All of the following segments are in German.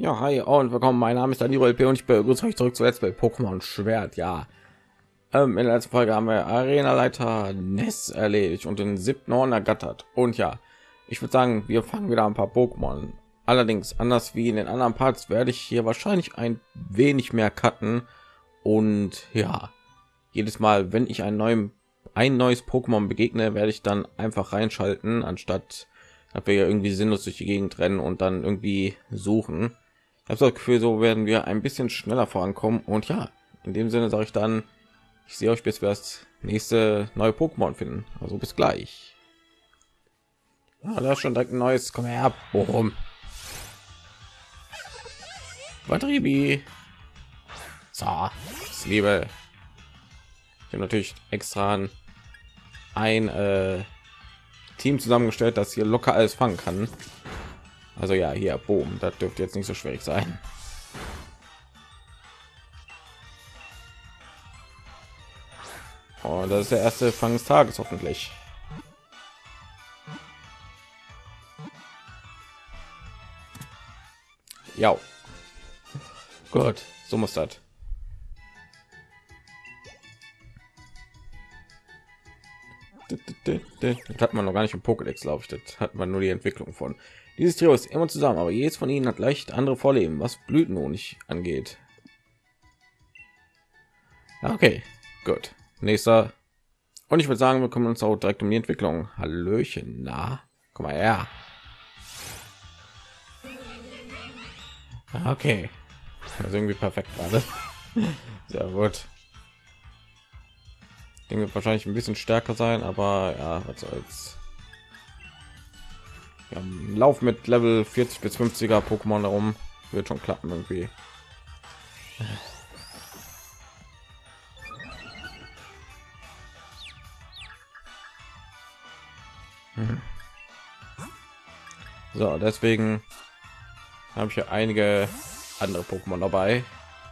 Ja, hi und willkommen. Mein Name ist Daniel LP und ich begrüße euch zurück zu Let's Play Pokémon Schwert. Ja, in der letzten Folge haben wir Arena-Leiter Ness erledigt und den 7. Orden ergattert. Und ja, ich würde sagen, wir fangen wieder ein paar Pokémon. Allerdings anders wie in den anderen Parts werde ich hier wahrscheinlich ein wenig mehr cutten. Und ja, jedes Mal, wenn ich ein neues Pokémon begegne, werde ich dann einfach reinschalten, anstatt dass wir ja irgendwie sinnlos durch die Gegend rennen und dann irgendwie suchen. Ich habe das Gefühl, so werden wir ein bisschen schneller vorankommen. Und ja, in dem Sinne sage ich dann, ich sehe euch, bis wir das nächste neue Pokémon finden. Also bis gleich. Ja, da ist schon direkt ein neues. Komm her, boom. Batterie. So, das liebe. Ich habe natürlich extra ein Team zusammengestellt, das hier locker alles fangen kann. Also ja, hier, boom, das dürfte jetzt nicht so schwierig sein. Und das ist der erste Fang des Tages hoffentlich. Ja, gut, so muss das. Das hat man noch gar nicht im Pokédex, glaube ich. Das hat man nur die Entwicklung von. Dieses Trio ist immer zusammen, aber jedes von ihnen hat leicht andere Vorleben, was Blütenhonig angeht. Okay, gut. Nächster. Und ich würde sagen, wir kommen uns auch direkt um die Entwicklung. Hallöchen, na, komm mal her. Okay, das ist irgendwie perfekt gerade. Sehr gut. Ding wird wahrscheinlich ein bisschen stärker sein, aber ja, was soll's. Wir haben einen Lauf mit Level 40 bis 50er Pokémon darum, wird schon klappen irgendwie. So, deswegen habe ich hier einige andere Pokémon dabei.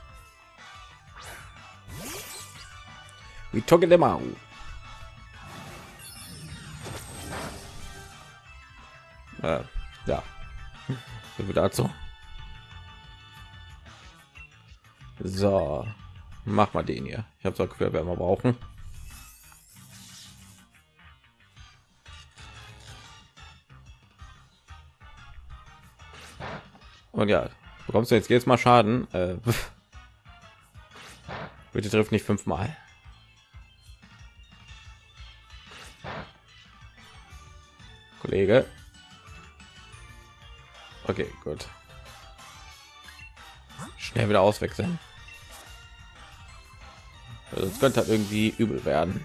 Wie Togedemaru. Ja, so viel dazu. So, mach mal den hier. Ich habe so Gefühl, werden wir brauchen. Und ja, bekommst du jetzt mal Schaden. Bitte trifft nicht 5-mal. Kollege. Okay, gut. Schnell wieder auswechseln. Also es könnte halt irgendwie übel werden.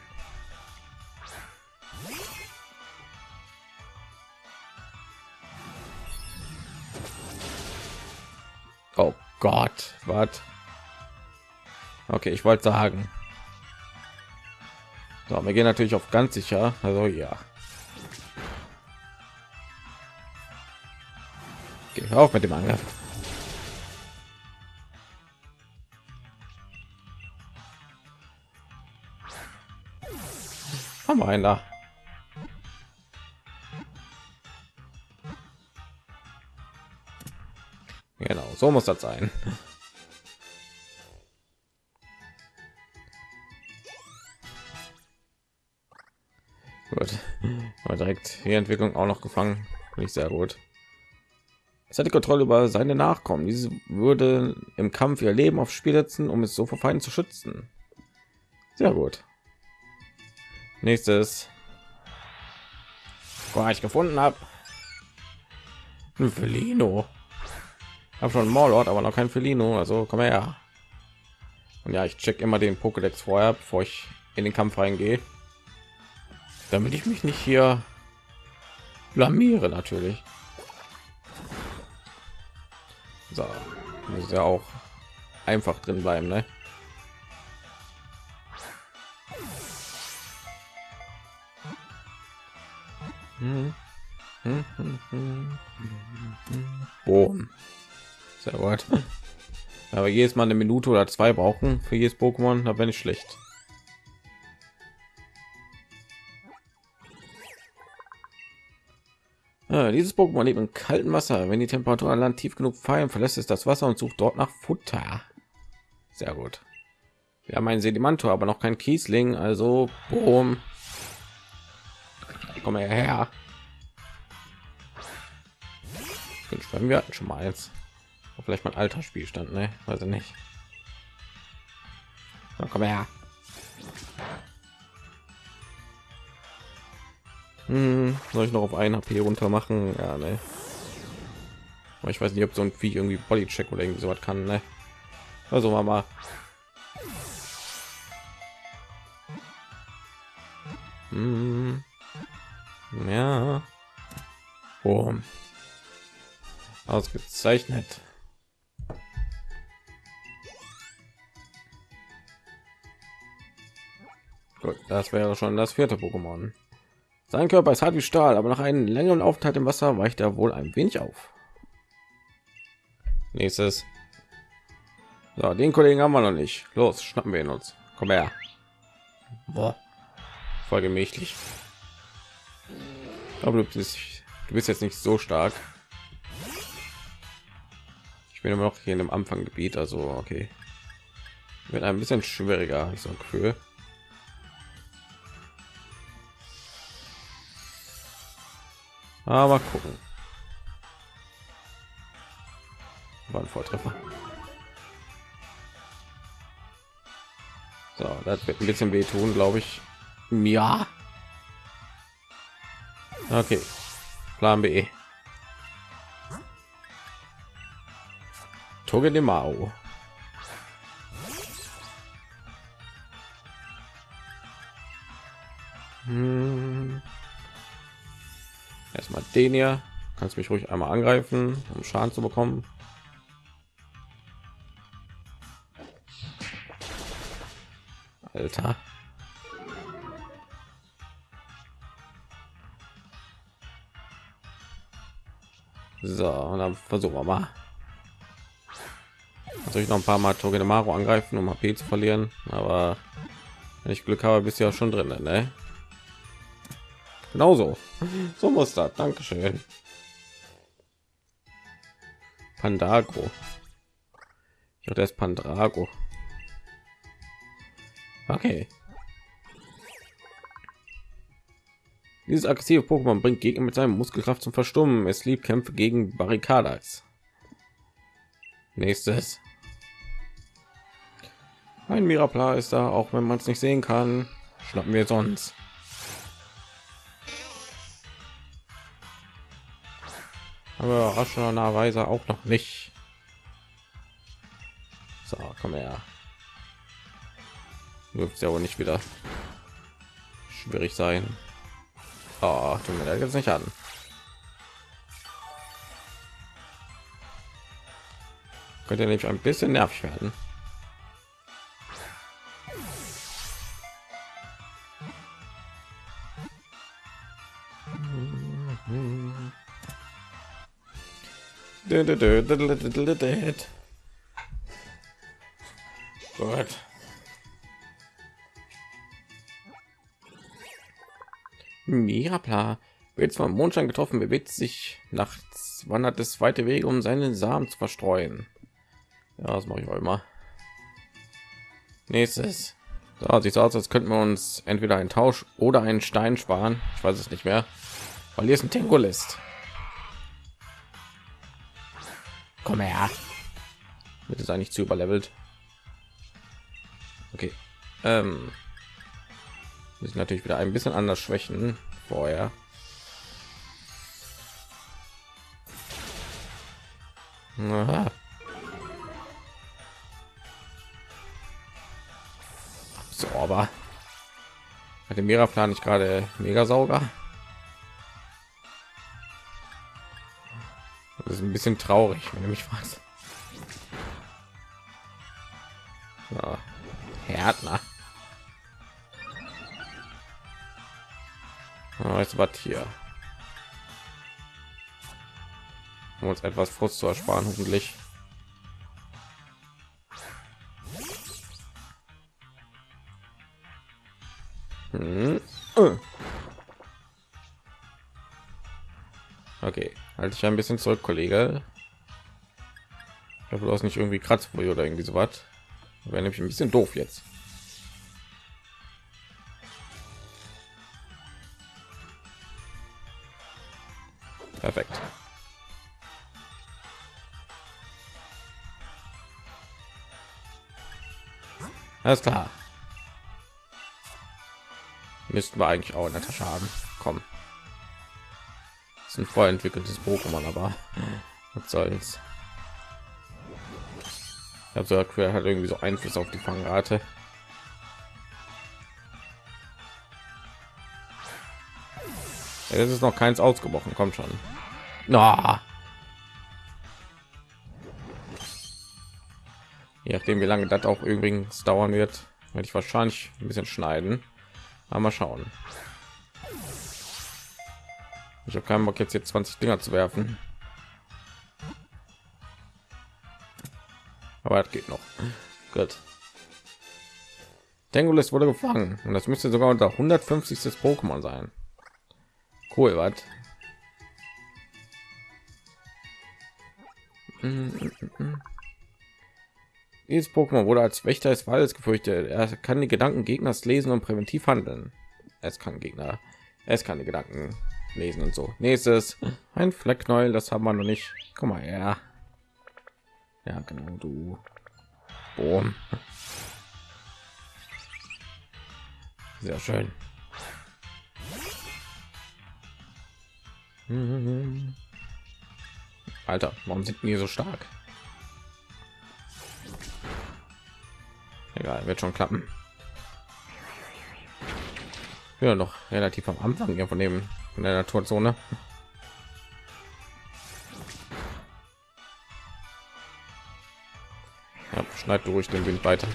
Oh Gott, was? Okay, ich wollte sagen. So, wir gehen natürlich auf ganz sicher. Also ja. Okay, hör auf mit dem Angriff. Haben wir einen da. Genau, so muss das sein. Gut, aber direkt die Entwicklung auch noch gefangen. Nicht sehr gut. Es hat die Kontrolle über seine Nachkommen. Diese würde im Kampf ihr Leben aufs Spiel setzen, um es so vor Feinden zu schützen. Sehr gut. Nächstes. Was ich gefunden habe. Ein Felino. Habe schon Morlord, aber noch kein Felino. Also komm her. Und ja, ich check immer den Pokédex vorher, bevor ich in den Kampf reingehe, damit ich mich nicht hier blamiere natürlich. So, muss ja auch einfach drin bleiben, ne? Boom. Sehr gut. Aber jedes Mal eine Minute oder 2 brauchen für jedes Pokémon, da bin ich schlecht. Dieses Pokémon lebt im kalten Wasser. Wenn die Temperatur an Land tief genug fallen, verlässt es das Wasser und sucht dort nach Futter. Sehr gut. Wir haben einen Sedimantor, aber noch kein Kiesling, also boom. Komm her. Wir hatten schon mal eins. Vielleicht mein alter Spielstand, ne? Weiß ich nicht. So, komm her. Soll ich noch auf 1 HP runter machen? Ja, ne. Aber ich weiß nicht, ob so ein Vieh irgendwie Bodycheck oder irgendwie sowas kann, ne? Also mal. Ja. Oh. Ausgezeichnet. Gut, das wäre schon das 4. Pokémon. Sein Körper ist hart wie Stahl, aber nach einem längeren Aufenthalt im Wasser weicht er wohl ein wenig auf. Nächstes. So, den Kollegen haben wir noch nicht. Los, schnappen wir ihn uns. Komm her. Boah. Voll gemächlich. Aber du bist jetzt nicht so stark. Ich bin immer noch hier in dem Anfanggebiet, also okay. Wird ein bisschen schwieriger, ich so ein Gefühl. Aber gucken. War ein Volltreffer. So, das wird ein bisschen wehtun, glaube ich. Ja. Okay. Plan B. Togedemaru. Erstmal den hier. Kannst mich ruhig einmal angreifen, um Schaden zu bekommen. Alter. So, und dann versuchen wir mal. Soll ich noch ein paar Mal Togedemaru angreifen, um HP zu verlieren, aber wenn ich Glück habe, bist du ja schon drin, ne? Genauso. So muss das. Dankeschön. Pandago. Ich dachte, der ist Pandrago. Okay. Dieses aggressive Pokémon bringt Gegner mit seinem Muskelkraft zum Verstummen. Es liebt Kämpfe gegen Barrikadas. Nächstes. Ein Mirapla ist da, auch wenn man es nicht sehen kann. Schnappen wir sonst. Aber überraschenderweise auch noch nicht. So, komm her. Wird ja wohl nicht wieder schwierig sein. Oh, tut mir jetzt nicht an. Könnte nämlich ein bisschen nervig werden. Gut. Mirapla wird vom Mondschein getroffen, bewegt sich nachts, wandert es weite Wege, um seinen Samen zu verstreuen. Ja, das mache ich auch immer. Nächstes. So, sieht so aus, als könnten wir uns entweder einen Tausch oder einen Stein sparen. Ich weiß es nicht mehr. Weil hier ist ein Tengolist. Komm her. Wird es eigentlich zu überlevelt. Okay. Muss ich natürlich wieder ein bisschen anders schwächen vorher. Aha. So, aber hat der Miraplan nicht gerade mega sauger? Das ist ein bisschen traurig, wenn du mich fragst. Ja. Härtner. Weißt du was hier? Um uns etwas Frust zu ersparen, hoffentlich. Okay, halte ich ein bisschen zurück, Kollege. Ich habe bloß nicht irgendwie Kratzfurie oder irgendwie so was. Wäre nämlich ein bisschen doof jetzt. Perfekt. Alles klar. Müssten wir eigentlich auch in der Tasche haben. Komm. Das ist ein vorentwickeltes Pokémon, aber was soll's. Ich habe so hat irgendwie so Einfluss auf die Fangrate. Ja, das ist noch keins ausgebrochen, kommt schon. Na. Je nachdem, wie lange das auch übrigens dauern wird, werde ich wahrscheinlich ein bisschen schneiden. Aber mal schauen. Ich habe keinen Bock jetzt hier 20 Dinger zu werfen. Aber das geht noch. Gut. Tangulis wurde gefangen und das müsste sogar unser 150. Pokémon sein. Cool, was? Dieses Pokémon wurde als Wächter des Waldes gefürchtet. Er kann die Gedanken Gegners lesen und präventiv handeln. Es kann die Gedanken lesen und so. Nächstes ein Fleckknäuel, das haben wir noch nicht. Guck mal her. Ja, genau, du. Boom. Sehr schön. Alter, warum sind die so stark? Egal, wird schon klappen. Ja, noch relativ am Anfang hier von der Naturzone. Ja, schneid durch den Wind weiter.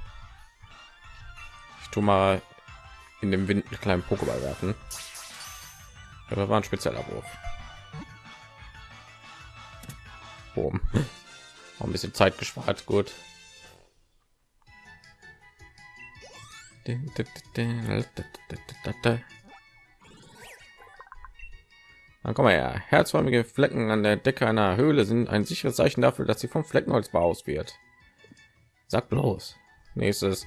Ich tue mal in dem Wind einen kleinen Pokéball werfen. Ja, das war ein spezieller Wurf. Boom. Auch ein bisschen Zeit gespart, gut. Dann komm mal her. Herzförmige Flecken an der Decke einer Höhle sind ein sicheres Zeichen dafür, dass sie vom Fleckenholz aus wird. Sag bloß. Nächstes.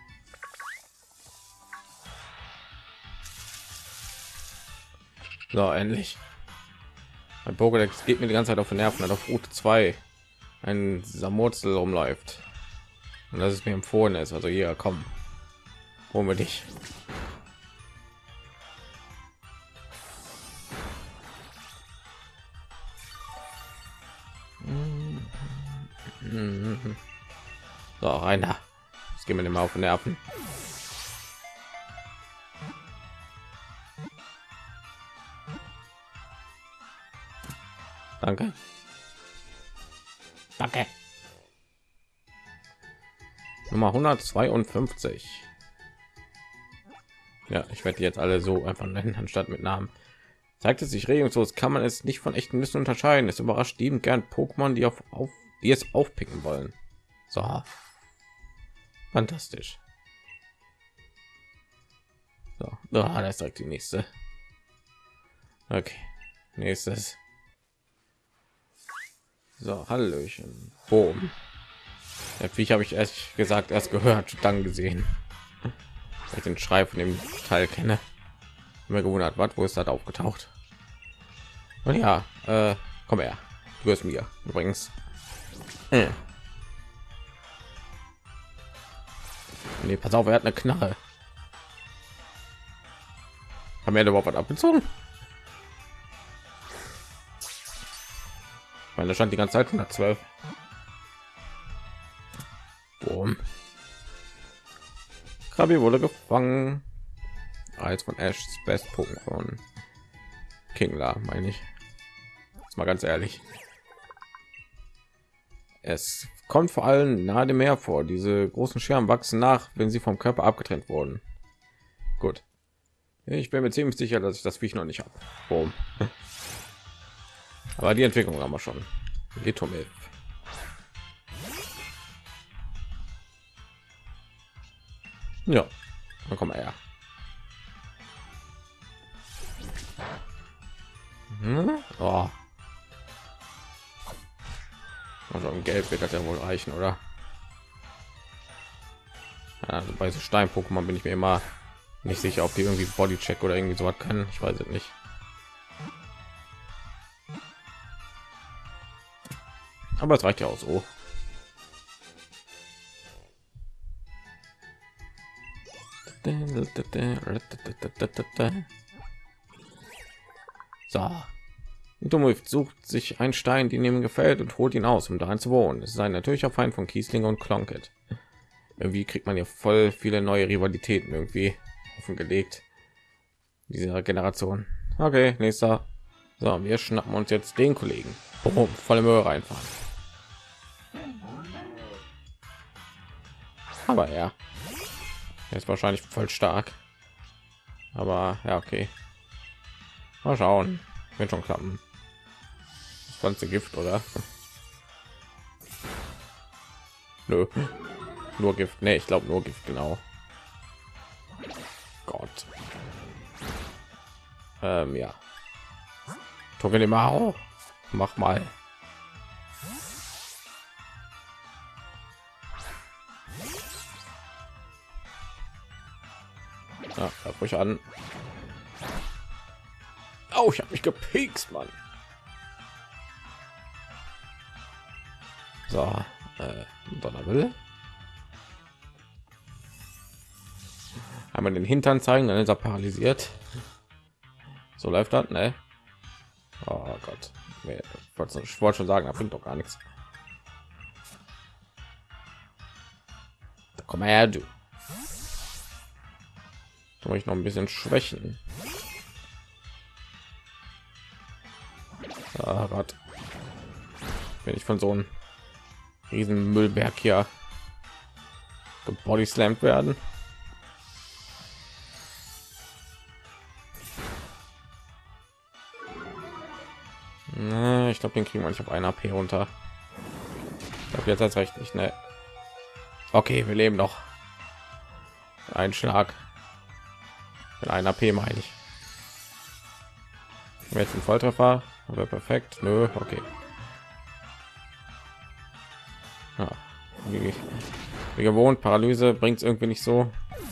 So, endlich. Mein Pokédex geht mir die ganze Zeit auf den Nerven, auf Route 2 ein Samurzel rumläuft. Und das ist mir empfohlen ist. Also hier, komm. Holen wir dich. So, rein da. Jetzt gehen wir dem auf den Nerven. Danke. Danke. Nummer 152. Ja, ich werde die jetzt alle so einfach nennen, anstatt mit Namen. Zeigt es sich regungslos, kann man es nicht von echten Nüssen unterscheiden. Es überrascht liebend gern Pokémon, die es aufpicken wollen. So. Fantastisch. So, da ist direkt die nächste. Okay, nächstes. So, Hallöchen. Boom. Der Viech habe ich erst gesagt, erst gehört, dann gesehen. Weil ich den Schrei von dem Teil kenne. Mir gewundert, was, wo ist das aufgetaucht? Und ja, komm her. Du bist mir übrigens. Nee, pass auf, er hat eine Knarre. Haben wir überhaupt was abgezogen? Ich meine, da stand die ganze Zeit 112. Boom. Krabi wurde gefangen. Als von Ash's Best Pokémon. Kingler, meine ich. Jetzt mal ganz ehrlich. Es kommt vor allem nahe dem Meer vor. Diese großen Scherben wachsen nach, wenn sie vom Körper abgetrennt wurden. Gut. Ich bin mir ziemlich sicher, dass ich das Viech noch nicht habe. Boom. Aber die Entwicklung haben wir schon. Litomilf. Ja, dann komm mal her. Oh. Also im Gelb wird das ja wohl reichen, oder? Ja, also bei so Stein-Pokémon bin ich mir immer nicht sicher, ob die irgendwie Bodycheck oder irgendwie so was können. Ich weiß es nicht. Aber es reicht ja auch so. So. Domulf sucht sich einen Stein, den ihm gefällt, und holt ihn aus, um darin zu wohnen. Es ist ein natürlicher Feind von Kiesling und Klonket. Irgendwie kriegt man ja voll viele neue Rivalitäten irgendwie offengelegt. Dieser Generation. Okay, nächster. So, wir schnappen uns jetzt den Kollegen. Boom, volle Möhre reinfahren. Aber ja, er ist wahrscheinlich voll stark. Aber ja, okay. Mal schauen. Wird schon klappen. Das ganze Gift, oder? Nö. Nur Gift. Nee, ich glaube nur Gift, genau. Gott. Ja. Togelimao. Mach mal. Ja, greif ruhig an. Oh, ich habe mich gepikst, Mann. So, Donnerwille. Einmal den Hintern zeigen, dann ist er paralysiert. So läuft das, ne? Oh Gott. Nee, ich wollte schon sagen, da bringt doch gar nichts. Da komm mal her, du. Da muss ich noch ein bisschen schwächen. Oh Gott. Wenn ich von so einem riesen Müllberg hier gebodyslammt werden. Ich glaube, den kriegen wir nicht auf einer AP runter. Ich glaube, jetzt hat's recht nicht, ne? Okay, wir leben noch. Ein Schlag. Mit einer AP meine ich. Jetzt ein Volltreffer, aber perfekt. Nö, okay. Ja, wie gewohnt, Paralyse bringt es irgendwie nicht so.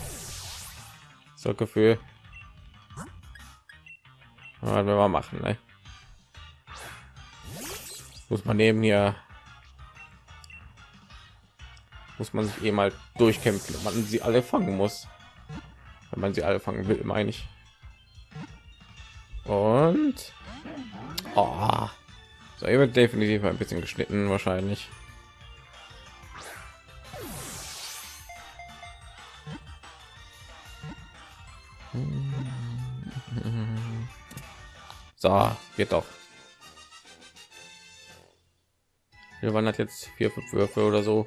So Gefühl. Aber wenn wir machen, ne? Muss man neben hier, muss man sich eben halt durchkämpfen, wenn man sie alle fangen muss. Wenn man sie alle fangen will, meine ich. Und oh, so, hier wird definitiv ein bisschen geschnitten wahrscheinlich. So, geht doch. Wir waren das jetzt 4-5 Würfe oder so.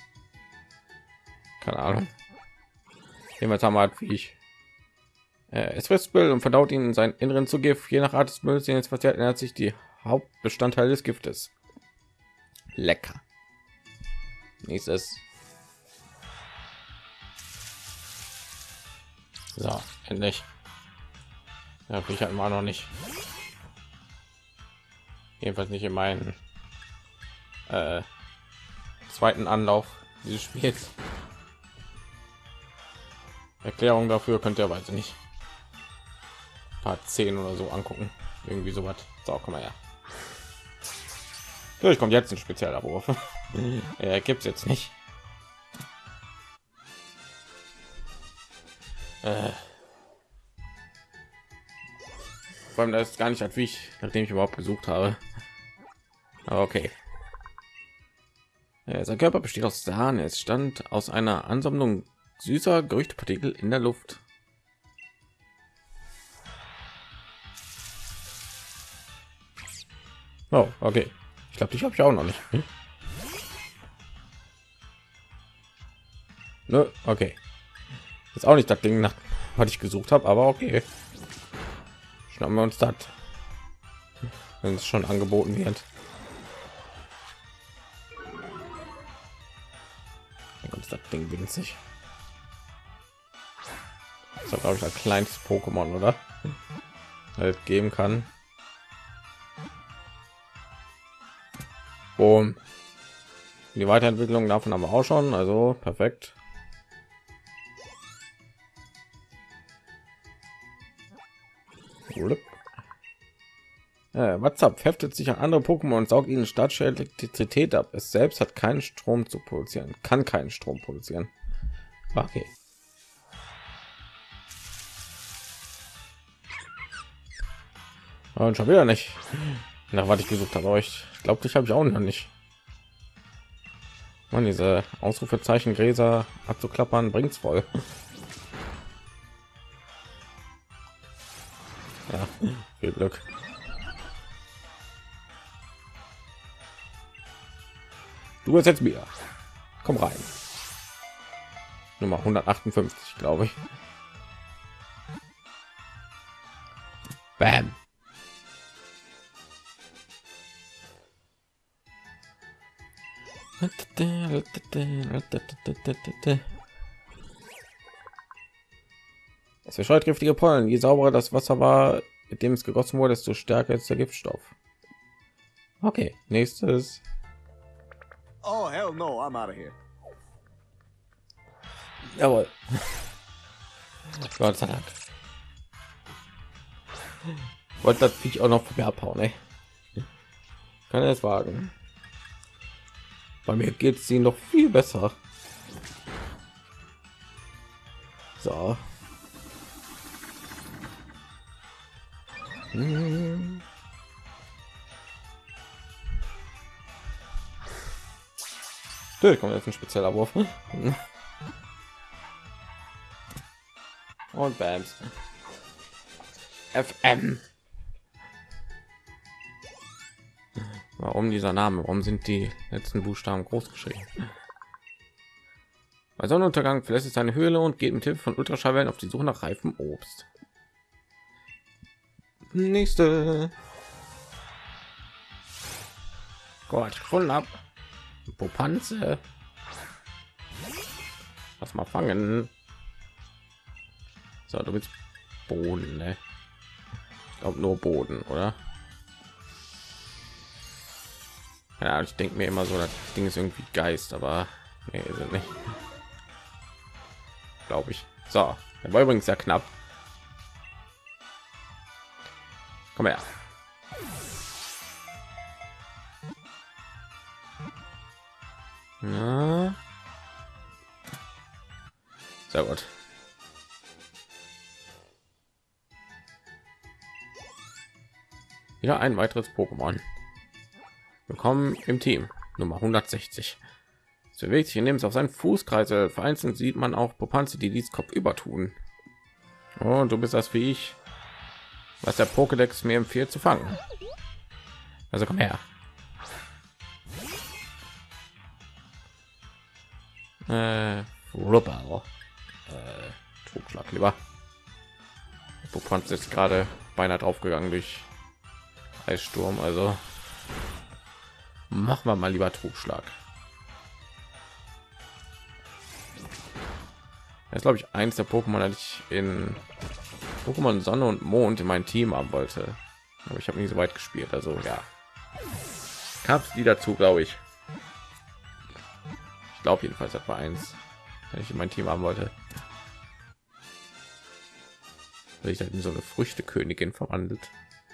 Keine Ahnung. Jemand haben halt wie ich. Es frisst Müll und verdaut ihn in seinen Inneren zu Gift. Je nach Art des Mülls, den es verzehrt, ändert sich die Hauptbestandteil des Giftes. Lecker. Nächstes. So, endlich. Ja, ich halt mal noch nicht. Jedenfalls nicht in meinen zweiten Anlauf dieses Spiels. Erklärung dafür könnt ihr weiter nicht. Part 10 oder so angucken. Irgendwie sowas. So, komm mal her. Natürlich kommt jetzt ein spezieller Wurf. Gibt's jetzt nicht. Vor allem, das ist gar nicht halt wie ich, nachdem ich überhaupt gesucht habe. Aber okay. Sein Körper besteht aus Sahne. Es stand aus einer Ansammlung süßer Gerüchtepartikel in der Luft. Oh, okay. Ich glaube, dich habe ich auch noch nicht. Ne, okay. Ist auch nicht das Ding, nach was ich gesucht habe, aber okay. Schnappen wir uns das, wenn es schon angeboten wird. Und das Ding winzig. Das ist, glaube ich, ein kleines Pokémon, oder? Halt geben kann. Boom. Die Weiterentwicklung davon haben wir auch schon, also perfekt. WhatsApp heftet sich an andere Pokémon und saugt ihnen statische Elektrizität ab. Es selbst hat keinen Strom zu produzieren, kann keinen Strom produzieren. Okay. Und schon wieder nicht. Nach was ich gesucht habe, aber ich glaube, ich habe ich auch noch nicht. Man, diese Ausrufezeichen Gräser abzuklappern bringt's voll. Ja, viel Glück. Du bist jetzt wieder. Komm rein. Nummer 158, glaube ich. Bam. Es verstreut giftige Pollen. Je sauberer das Wasser war, mit dem es gegossen wurde, desto stärker ist der Giftstoff. Okay, nächstes. Oh, hell no, I'm out of here. Jawohl. Gott sei Dank. Wollte das Viech auch noch von mir abhauen, ey. Kann er es wagen? Bei mir geht es ihnen noch viel besser. So. Kommt jetzt ein spezieller Wurf. Und Bams. FM. Warum dieser Name? Warum sind die letzten Buchstaben groß geschrieben? Bei Sonnenuntergang verlässt es seine Höhle und geht mit Hilfe von Ultraschallwellen auf die Suche nach reifem Obst. Nächste. Gott, voll ab. Popanze. Lass mal fangen. So, du willst Boden, ne? Ich glaube nur Boden, oder? Ja, ich denke mir immer so, das Ding ist irgendwie Geist, aber nee, ist es nicht. Glaube ich. So, der war übrigens sehr knapp. Komm her. Ja. Sehr gut. Ja, ein weiteres Pokémon. Willkommen im Team Nummer 160. Es bewegt sich, indem es auf seinen Fußkreisel. Vereinzelt sieht man auch Popanze, die dies Kopf über tun. Und du bist das wie ich, was der Pokédex mir empfiehlt zu fangen. Also komm her. Rubber. Trugschlag lieber. Popanze ist gerade beinahe draufgegangen durch Eissturm, also machen wir mal lieber Trugschlag. Das ist, glaube ich, eins der Pokémon, das ich in Pokémon Sonne und Mond in mein Team haben wollte, aber ich habe nie so weit gespielt, also ja, gab es die dazu, glaube ich. Ich glaube jedenfalls etwa eins, wenn ich in mein Team haben wollte. Weil ich dann in so eine Früchtekönigin verwandelt.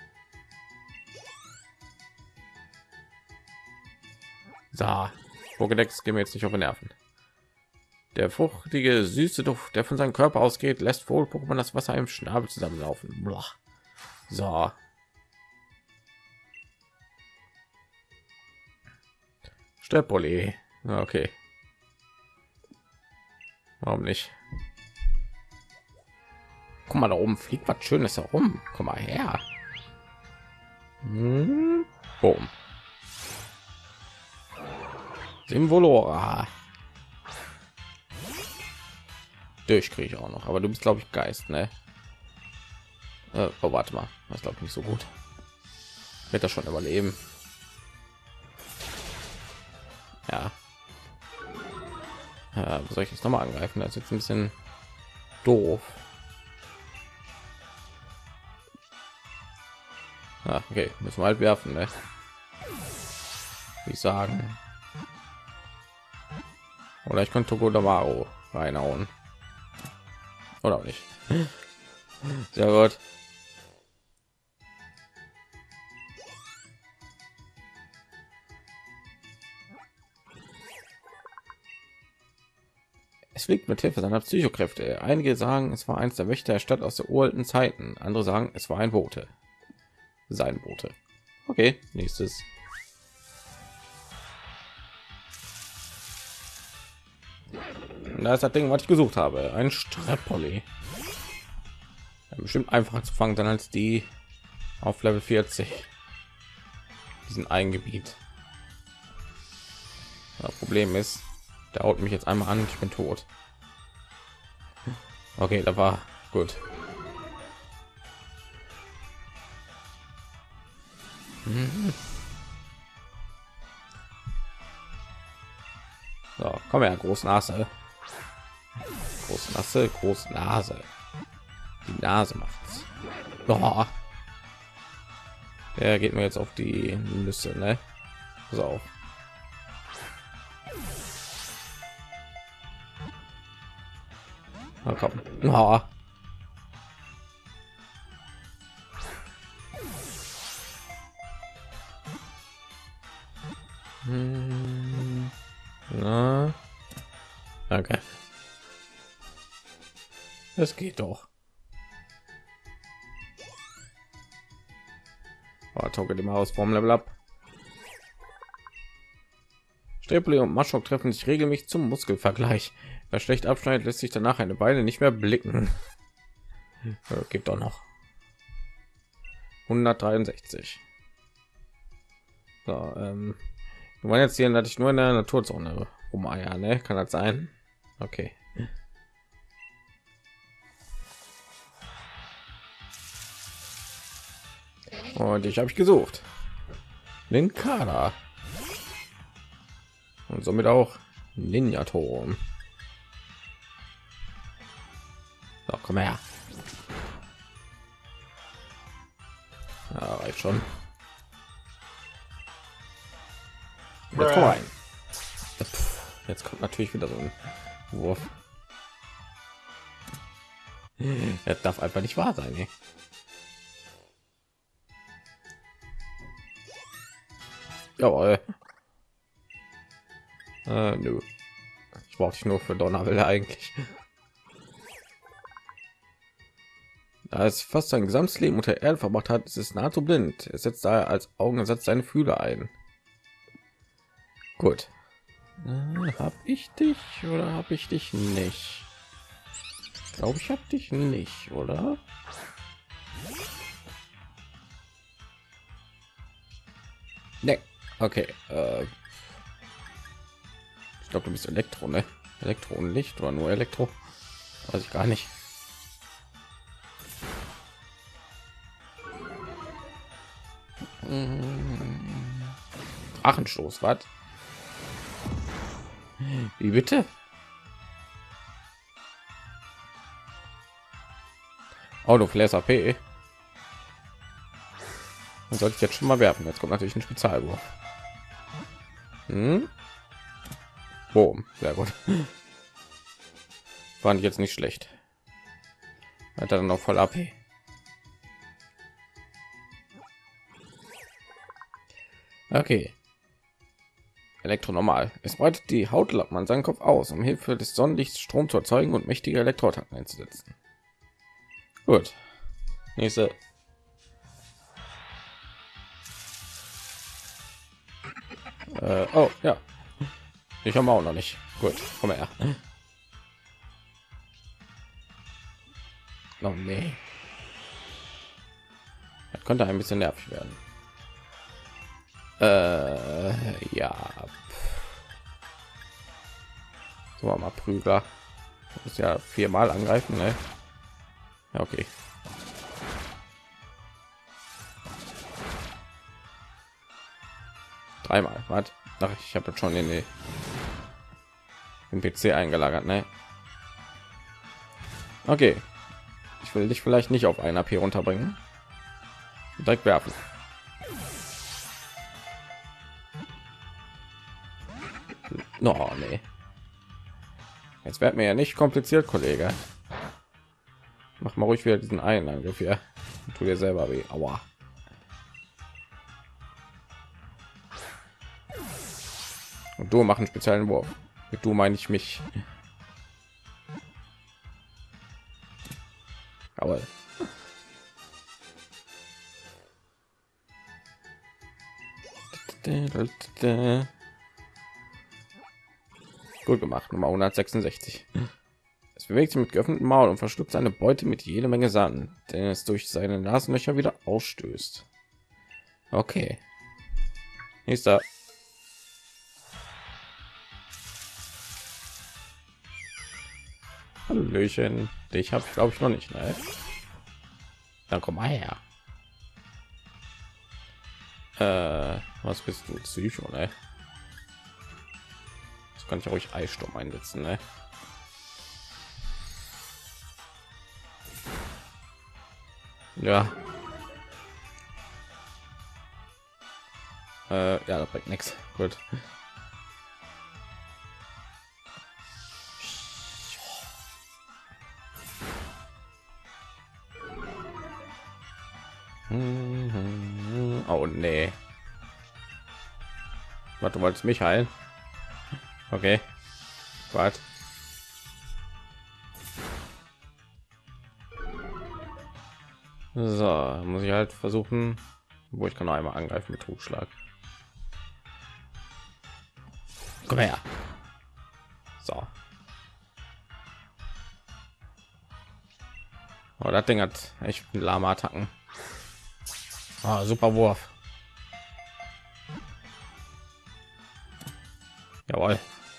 So, Pokédex gehen wir jetzt nicht auf den Nerven. Der fruchtige, süße Duft, der von seinem Körper ausgeht, lässt wohl Pokémon das Wasser im Schnabel zusammenlaufen. Blah. So. Stepoli. Okay. Warum nicht? Guck mal, da oben fliegt was Schönes herum. Komm mal her. Boom. Simvolora. Durch kriege ich auch noch, aber du bist, glaube ich, Geist, ne? Oh, warte mal, das glaube ich nicht so gut. Wird das schon überleben? Ja. Soll ich jetzt noch mal angreifen? Das ist jetzt ein bisschen doof. Okay, müssen wir halt werfen, ne? wie ich sagen. Oder ich könnte Togedemaru reinhauen. Oder auch nicht. Sehr gut. Es fliegt mit Hilfe seiner Psychokräfte. Einige sagen, es war eins der Wächter der Stadt aus der uralten Zeiten. Andere sagen, es war ein Bote. Sein Bote. Okay, nächstes. Und da ist das Ding, was ich gesucht habe. Ein Strepoli. Ja, bestimmt einfacher zu fangen dann als die auf Level 40. Diesen ein Gebiet. Das Problem ist, der haut mich jetzt einmal an, ich bin tot. Okay, da war gut. So, komm her, große Nase. Große Nase, große Nase. Die Nase macht's. Oh. Der geht mir jetzt auf die Nüsse, ne? So. Na komm. Oh. Na. Okay. Das geht doch. Tauge dem Haus vom Level up. Strepoli und Maschok treffen sich regelmäßig zum Muskelvergleich. Wer schlecht abschneidet, lässt sich danach eine Beine nicht mehr blicken. Gibt doch noch 163. So, du meinst jetzt hier, dass ich nur in der Naturzone rumeier, ne? Kann das sein? Okay. Und ich habe ich gesucht. Linkada. Und somit auch Ninja Turm. So, komm her. Ja, reicht schon. Jetzt komm rein. Jetzt kommt natürlich wieder so ein Wurf. Das darf einfach nicht wahr sein. Ey. Jawohl. Nö. Ich brauche dich nur für Donnerwelle eigentlich. Da es fast sein gesamtes Leben unter Erde verbracht hat, ist es nahezu blind. Es setzt daher als Augensatz seine Fühler ein. Gut. Hab ich dich oder habe ich dich nicht? Ich glaube, ich habe dich nicht, oder? Ne. Okay. Ich glaube, du bist Elektro, ne? Elektro und Licht oder nur Elektro? Weiß ich gar nicht. Drachenstoß, was? Wie bitte? Auto für SAP. Dann sollte ich jetzt schon mal werfen. Jetzt kommt natürlich ein Spezialwurf. Boom, sehr gut. Fand ich jetzt nicht schlecht. Hat er dann noch voll AP. Okay. Elektronormal. Es breitet die Hautlappen an seinen Kopf aus, um Hilfe des Sonnenlichts Strom zu erzeugen und mächtige Elektroattacken einzusetzen. Gut. Nächste. Oh ja. Ich habe auch noch nicht. Gut, komm her. Oh nee. Das könnte ein bisschen nervig werden. Ja. So, mal Prügler. Muss ja 4-mal angreifen, ne? Ja, okay. Dreimal. Was? Ach, ich habe schon den PC eingelagert, ne? Okay. Ich will dich vielleicht nicht auf ein AP runterbringen. Direkt werfen. No, nee. Jetzt wird mir ja nicht kompliziert, Kollege. Mach mal ruhig wieder diesen einen Angriff hier. Tu dir selber weh. Aua. Und du mach einen speziellen Wurf. Mit du meine ich mich. Aber gut gemacht. Nummer 166. Es bewegt sich mit geöffnetem Maul und verschluckt seine Beute mit jede Menge Sand, den es durch seine Nasenlöcher wieder ausstößt. Okay. Nächster. Hallöchen. Dich habe ich glaube ich noch nicht. Ne? Dann komm mal her. Was bist du? Psycho, ne? Das kann ich ruhig Eissturm einsetzen, ne? Ja. Ja, das bringt nichts. Gut. Oh nee. Was, du wolltest mich heilen? Okay. Warte. So, muss ich halt versuchen, wo ich kann noch einmal angreifen mit Totschlag. Komm her. So. Oh, das Ding hat echt lahme Attacken. Ah, super Wurf. Jawohl.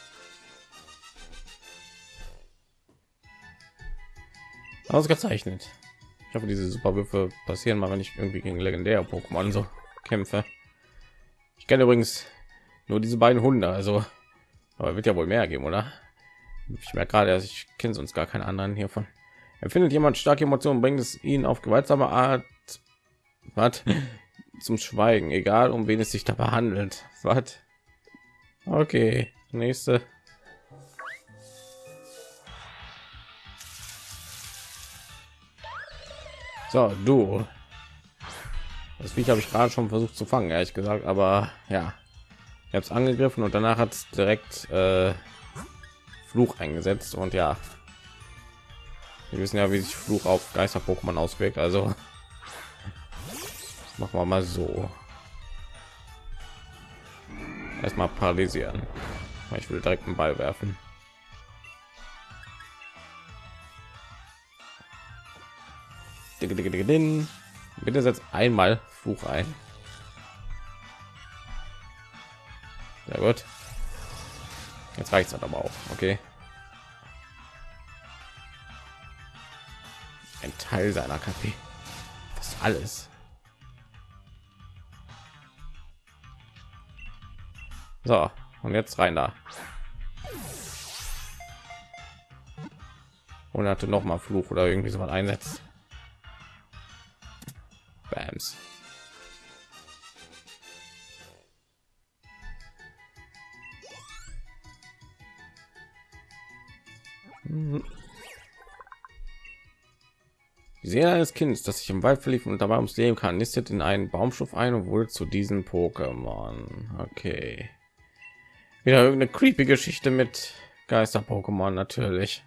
Ausgezeichnet. Ich hoffe, diese Superwürfe passieren mal, wenn ich irgendwie gegen legendäre Pokémon so kämpfe. Ich kenne übrigens nur diese beiden Hunde, also aber wird ja wohl mehr geben, oder? Ich merke gerade, dass ich kenne sonst gar keinen anderen hiervon. Empfindet jemand starke Emotionen, bringt es ihn auf gewaltsame Art was zum Schweigen, egal um wen es sich dabei handelt. Was? Okay, nächste. So, du. Das Viech habe ich gerade schon versucht zu fangen, ehrlich gesagt, aber ja, ich habe es angegriffen und danach hat es direkt Fluch eingesetzt und ja, wir wissen ja, wie sich Fluch auf Geister-Pokémon auswirkt, also machen wir mal so. Erstmal paralysieren. Ich will direkt einen Ball werfen. Bitte setzt einmal Fluch ein. Sehr gut. Jetzt reicht es aber auch. Okay. Ein Teil seiner KP. Das alles. So, und jetzt rein da. Und hatte noch mal Fluch oder irgendwie so was einsetzt. Bams. Die Seele eines Kindes, das sich im Wald verlief und dabei ums Leben kann, nistet in einen Baumstumpf ein und wurde zu diesen Pokémon. Okay. Wieder irgendeine creepy Geschichte mit Geister-Pokémon natürlich.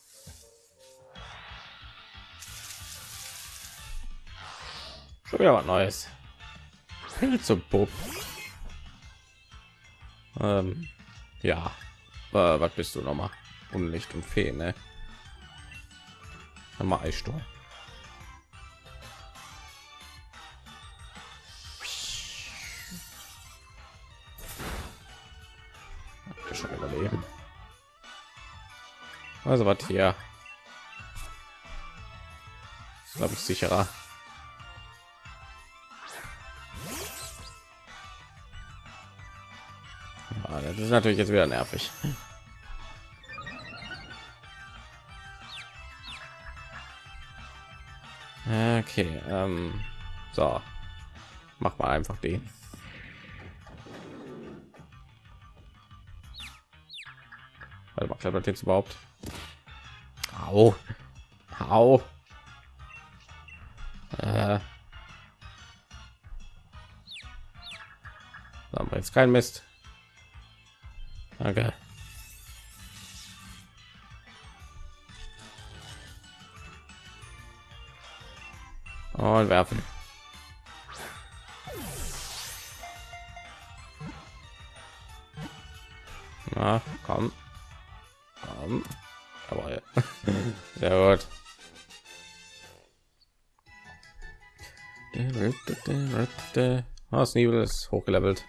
Schon wieder was Neues. Pilzebub. Ja. Was bist du noch mal? Unlicht und Fee, ne? Mal Eissturm. Schon überleben. Also was hier? Glaube ich sicherer. Ja, das ist natürlich jetzt wieder nervig. Okay, so, mach mal einfach den. klappt das jetzt überhaupt? Au. Au. Aber jetzt kein Mist. Danke. Und werfen. Na, komm. Komm. Aber sehr gut. Das Nebel ist hochgelevelt.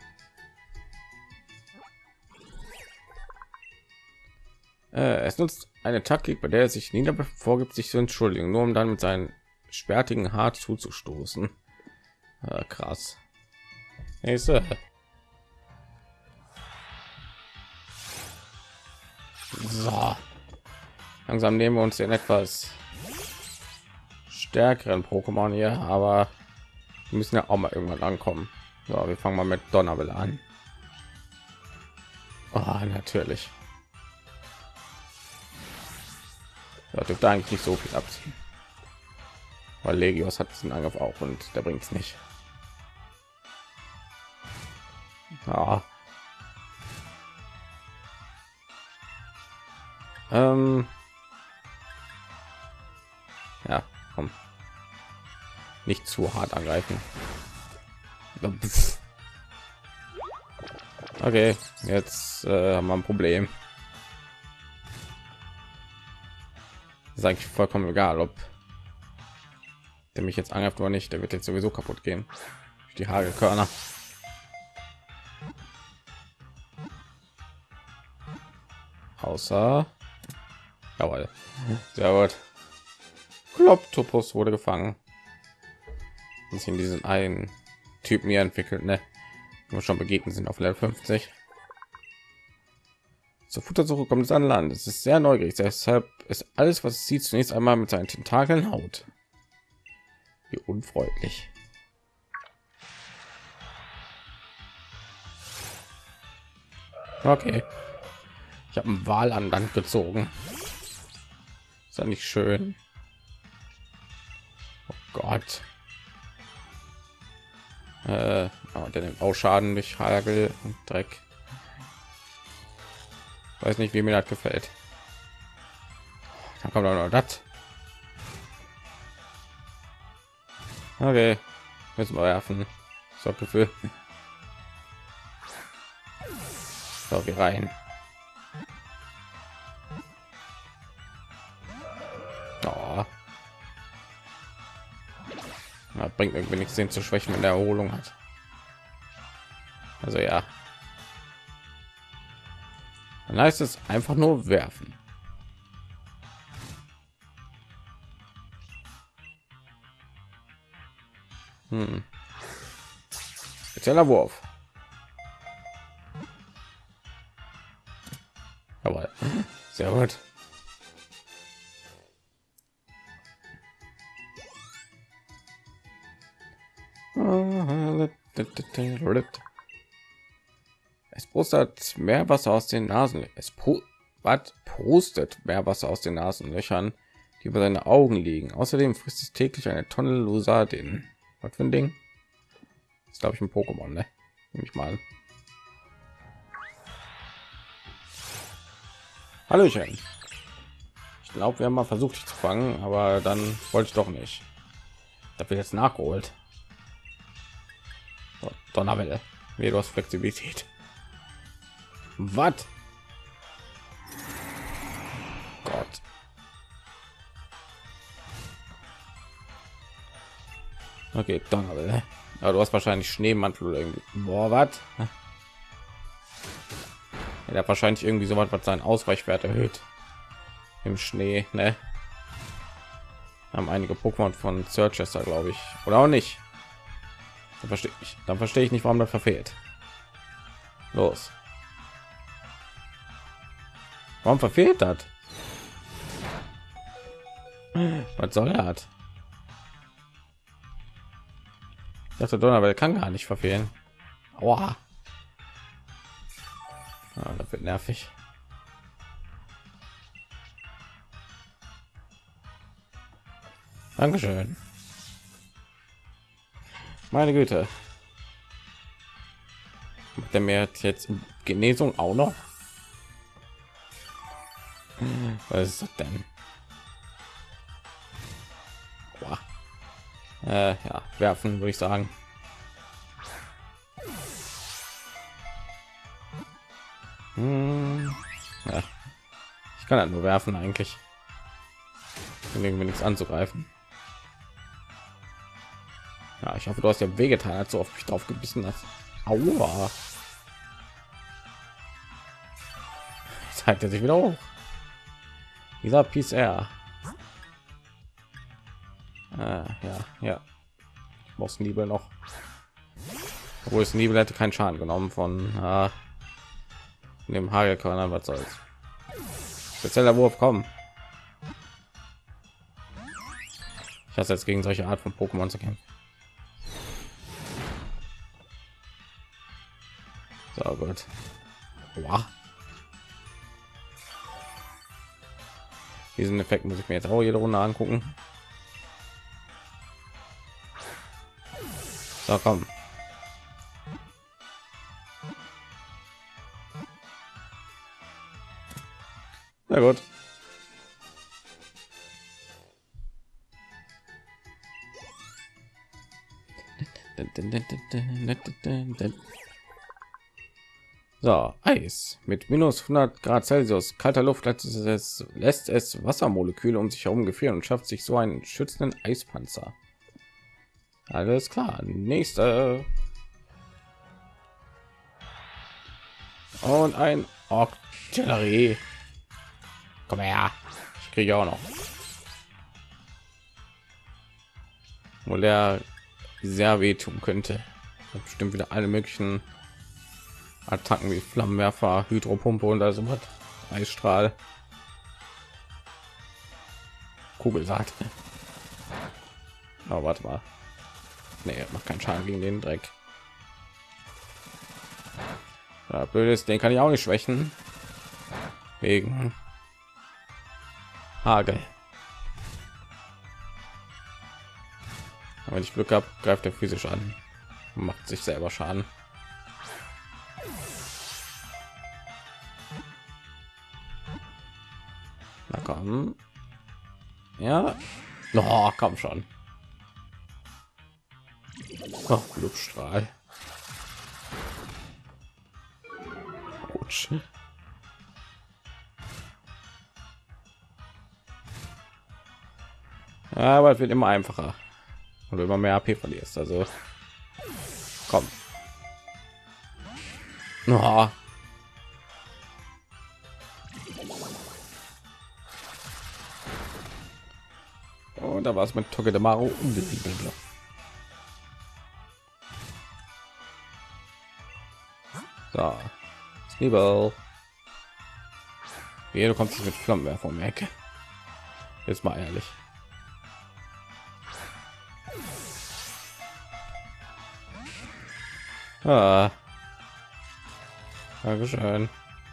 Es nutzt eine Taktik, bei der er sich nie dabei vorgibt, sich zu entschuldigen, nur um dann mit seinen spertigen Hart zuzustoßen. Krass. Nächste. So. Langsam nehmen wir uns den etwas stärkeren Pokémon hier, aber wir müssen ja auch mal irgendwann ankommen. So, wir fangen mal mit Donnerwelle an. Oh, natürlich. Ja, dürfte eigentlich nicht so viel abziehen, weil Legios hat diesen Angriff auch und der bringt es nicht. Ja. Ja, komm. Nicht zu hart angreifen. Okay, jetzt haben wir ein Problem. Ist eigentlich vollkommen egal, ob der mich jetzt angreift oder nicht. Der wird jetzt sowieso kaputt gehen. Durch die Hagelkörner. Außer, jawohl, sehr gut. Kloptopus wurde gefangen. Und sich in diesen einen Typen hier entwickelt, ne? Wir schon begegnet sind auf Level 50. Zur Futtersuche kommt es an Land. Es ist sehr neugierig, deshalb ist alles, was es sieht, zunächst einmal mit seinen Tentakeln haut. Wie unfreundlich. Okay, ich habe einen Wal an Land gezogen. Ist ja nicht schön. Oh Gott. Aber der nimmt auch Schaden durch Hagel und Dreck. Weiß nicht, wie mir das gefällt. Dann kommt auch noch das. Okay, müssen wir werfen. So Gefühl. So, wir rein. Oh. Ja, bringt irgendwie nichts, den zu schwächen, wenn der Erholung hat. Also ja. Dann heißt es einfach nur werfen. Spezieller Wurf. Aber sehr gut. Es pustet mehr Wasser aus den Nasen. Pustet mehr Wasser aus den Nasenlöchern, die über seine Augen liegen. Außerdem frisst es täglich eine Tonne Lusardin. Was für ein Ding? Das ist, glaube ich, ein Pokémon, ne? Nehme ich mal an. Hallöchen. Ich glaube, wir haben mal versucht, dich zu fangen, aber dann wollte ich doch nicht. Da wird jetzt nachgeholt. So, Donnerwelle. Nee, du hast Flexibilität. Was? Gott. Okay, Donnerwelle. Ja, du hast wahrscheinlich Schneemantel oder irgendwie. Boah, was? Ja, der hat wahrscheinlich irgendwie so was seinen Ausweichwert erhöht. Im Schnee, ne? Haben einige Pokémon von Searchester, glaube ich. Oder auch nicht. Dann verstehe ich nicht, warum das verfehlt. Los. Warum verfehlt das? Was soll er hat? Ich dachte, Donnerwelle kann gar nicht verfehlen. Aua. Ah, das wird nervig. Dankeschön. Meine Güte. Macht der mir jetzt Genesung auch noch? Was ist das denn? Boah. Ja, werfen würde ich sagen. Ja. Ich kann halt nur werfen eigentlich. Irgendwie nichts anzugreifen. Ja, ich hoffe, du hast ja wehgetan, als du auf mich drauf gebissen hast. Aua. Jetzt zeigt er sich wieder hoch. Dieser PCR. Ja. Ich muss Nibel noch. Obwohl es Nibel hätte keinen Schaden genommen von dem Hagelkörner, was soll's. Spezieller Wurf, kommen. Ich hasse jetzt gegen solche Art von Pokémon zu kämpfen. So gut. Wow. Diesen Effekt muss ich mir jetzt auch jede Runde angucken. So, komm. Na gut. So, Eis mit minus 100 Grad Celsius, kalter Luft lässt es Wassermoleküle um sich herum gefrieren und schafft sich so einen schützenden Eispanzer. Alles klar, nächste. Und ein Octillerie. Komm her, ich kriege auch noch. Wo der sehr wehtun könnte. Bestimmt wieder alle möglichen Attacken wie Flammenwerfer, Hydropumpe und also was. Eisstrahl, Kugelsaat. Aber warte mal. Nee, macht keinen Schaden gegen den Dreck. Ja, blödes, den kann ich auch nicht schwächen. Wegen Hagel. Aber wenn ich Glück habe, greift er physisch an. Macht sich selber Schaden. Na komm. Ja. Oh, komm schon. Oh, Blutstrahl. Rutsch. Ja, aber es wird immer einfacher. Und immer mehr AP verlierst. Also komm. Oh. Und da war es mit Togedemaru umgesiedelt. So, Sneeball. Wie du kommst mit Flammenwerfer um die Ecke. Jetzt mal ehrlich. Ah. Dankeschön.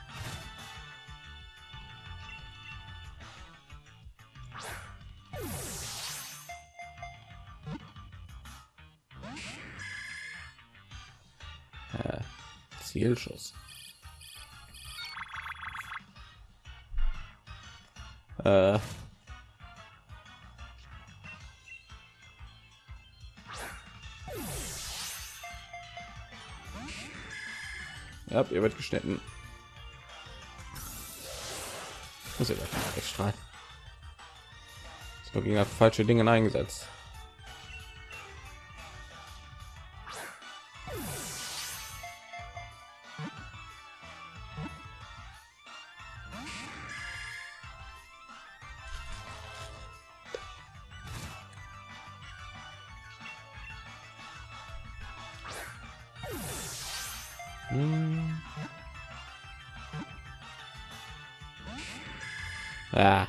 Zielschuss. Ja, ihr wird geschnitten. Muss ich extra. Ist nur gegen falsche Dinge eingesetzt. Ja.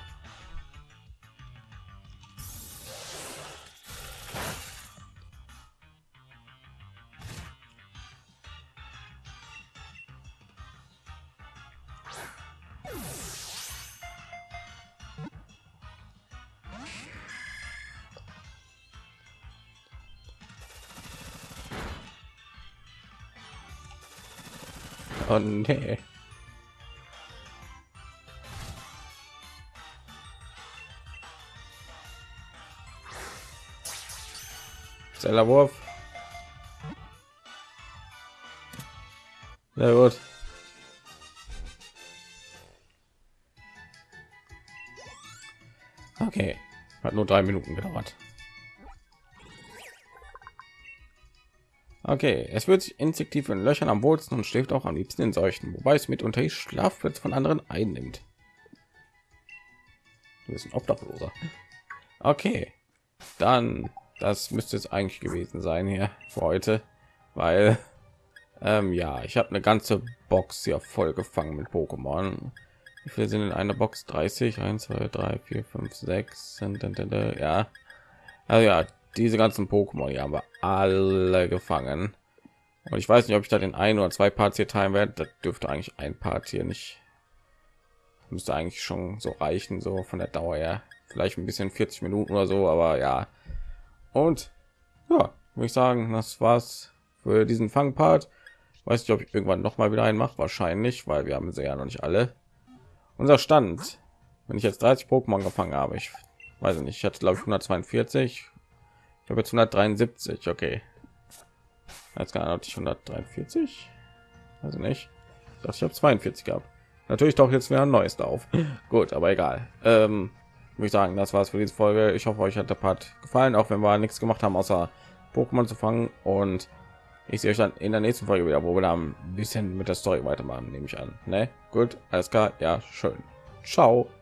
Oh nee. Zellerwurf. Sehr gut. Okay, hat nur 3 Minuten gedauert. Okay, es wird sich instinktiv in Löchern am wohlsten und schläft auch am liebsten in solchen, wobei es mitunter die Schlafplätze von anderen einnimmt. Du bist ein Obdachloser. Okay, dann das müsste es eigentlich gewesen sein hier für heute, weil ja, ich habe eine ganze Box hier voll gefangen mit Pokémon. Wie viele sind in einer Box? 30, 1, 2, 3, 4, 5, 6. Ja, also ja, diese ganzen Pokémon, die haben wir alle gefangen. Und ich weiß nicht, ob ich da den ein oder zwei Parts hier teilen werde. Das dürfte eigentlich ein Part hier nicht. Müsste eigentlich schon so reichen, so von der Dauer her. Vielleicht ein bisschen 40 Minuten oder so, aber ja. Und ja, würde ich sagen, das war's für diesen Fangpart. Weiß nicht, ob ich irgendwann noch mal wieder einen mache, wahrscheinlich, weil wir haben sie ja noch nicht alle. Unser Stand, wenn ich jetzt 30 Pokémon gefangen habe, ich weiß nicht, ich hatte glaube ich 142, ich habe jetzt 173, okay. Jetzt gar nicht 143, also nicht. Ich dachte, ich habe 42 gehabt. Natürlich doch jetzt wieder ein neues da auf. Gut, aber egal. Würde ich sagen, das war's für diese Folge. Ich hoffe, euch hat der Part gefallen, auch wenn wir nichts gemacht haben, außer Pokémon zu fangen. Und ich sehe euch dann in der nächsten Folge wieder, wo wir dann ein bisschen mit der Story weitermachen, nehme ich an. Ne? Gut, alles klar. Ja, schön. Ciao.